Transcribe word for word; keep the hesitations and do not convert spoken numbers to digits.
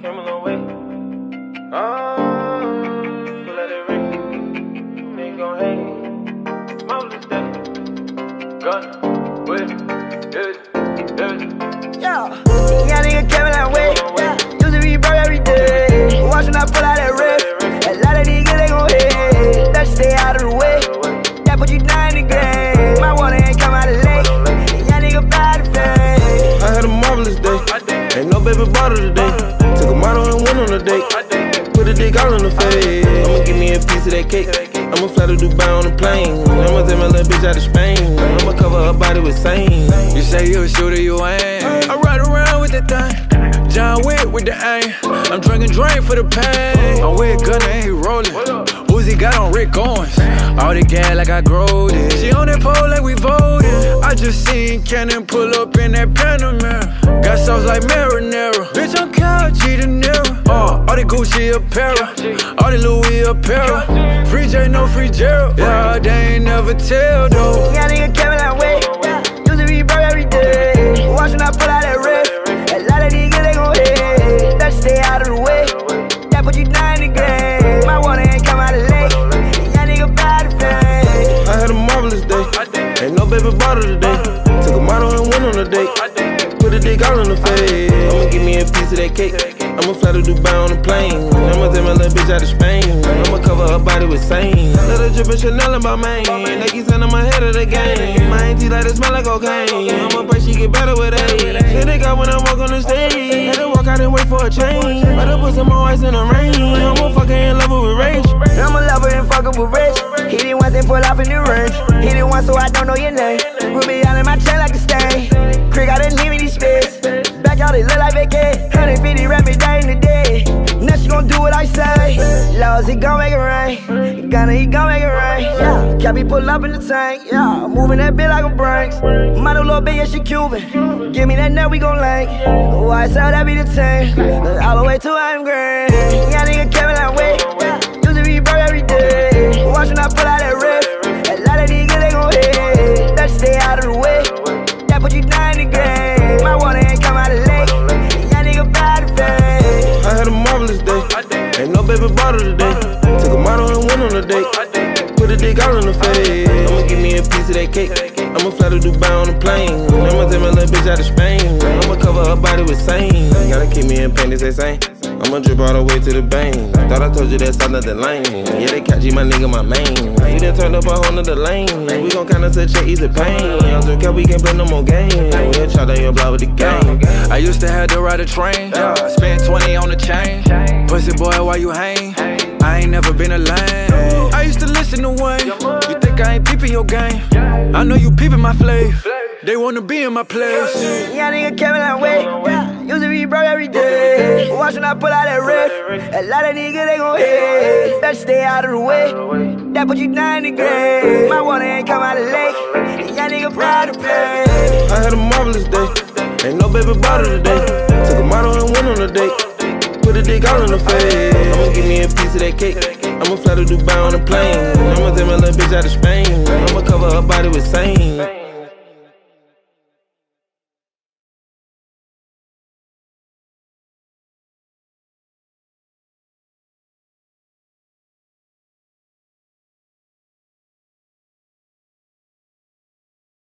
Came a long way. Oh, pull out that ring. Ain't gon' hang. Smoke this day. Gunna, with it, it. Yeah, yeah, nigga came a long way. Used to be broke every day. Watch when I pull out that rig. A lot of niggas they gon' hate. Better stay out of the way. That put you down in the grave. My water ain't come out of the lake. Yeah, nigga bad to face. I had a marvelous day. Ain't no baby bottle today. Took a model and went on a date. Put a dick all in the face. I'ma give me a piece of that cake. I'ma fly to Dubai on a plane. I'ma take my little bitch out of Spain. I'ma cover her body with same. You say you a shooter, you ain't. I ride around with that thing. John Wick with the aim. I'm drinking drink for the pain. I'm with Gunna and he rolling. Uzi got on Rick Owens. All the gas like I growed it. She on that pole like we voted. I just seen Cannon pull up in that Panamera. Got sauce like marinara. Bitch, I'm couch eating nearer. Uh, all the Gucci apparel, all the Louis apparel. Free J, no free Gerald. Yeah, they ain't never tell though. Yeah, nigga came a long way. Used to be broke every day. Watch when I pull out that rig. A lot of niggas they gon' hate. Better stay out of the way. That put you down in the grave. My water ain't come out of the lake. Yeah, nigga bad to face. I had a marvelous day. Ain't no baby bottle today. Took a model and went on a date. Put a dick all in the face. I'ma give me a piece of that cake. I'ma fly to Dubai on a plane. I'ma take my little bitch out of Spain. I'ma cover her body with same. Let her drip and Chanel in my main. Nike sand on my head of the game. My auntie like it smell like cocaine. I'ma pray she get better with age. Hit it got when I walk on the stage. Had to walk out and wait for a change. Better put some more ice in the rain. I'ma fuck her and love her with rage. I'ma love her and fuck her with rich. Hit it once and pull off in the range. Hit it once so I don't know your name. Ruby all in my chain like a stain. Crick out and leave me these space. Back out it look like vacay. one hundred fifty rap me day in the day. Now she gon' do what I say. Laws, he gon' make it rain. Gunna, he gon' make it rain. Yeah, Cappy pull up in the tank. Yeah, moving that bitch like a Brinks. My new little bitch, yeah, she Cuban. Give me that net, we gon' link. Why so that be the same? All the way to I'm green. Yeah, nigga came a long way. Used to be broke every day. Watch when I pull out that rig. A lot of niggas they gon' hate. Better stay out of the way. That put you down in the grave. My water ain't come out of the lake. Yeah, nigga bad to face. I had a marvelous day. Ain't no baby bottle today. Took a model and went on a date. Put a dick all in the face. I'ma give me a piece of that cake. I'ma fly to Dubai on a plane. I'ma take my little bitch out of Spain. I'ma cover her body with same. Gotta keep me in pain, they say same. I'ma drip all the way to the bang. Thought I told you that's another lane. Yeah, they catch you, my nigga, my main. We done turned up a whole nother lane. We gon' kinda such a easy pain. I'm just care we can't play no more games. We'll try to your block with the gang. I used to have to ride a train. Yeah, spend twenty on the chain. Pussy boy, why you hang? I ain't never been a lame. I used to listen to Wayne. You think I ain't peeping your game? I know you peeping my flav. They wanna be in my place. Yeah, nigga came a long way. Used to be broke every day. Watch when I pull out that rig. A lot of niggas they gon' hate. Better stay out of the way. That put you down in the grave. My water ain't come out of the lake. Yeah, nigga proud to play. I had a marvelous day. Ain't no baby bottle today. Took a model and went on a date. Put a dick all in the face. I'ma give me a piece of that cake. I'ma fly to Dubai on a plane. I'ma take my little bitch out of Spain. I'ma cover her body with same.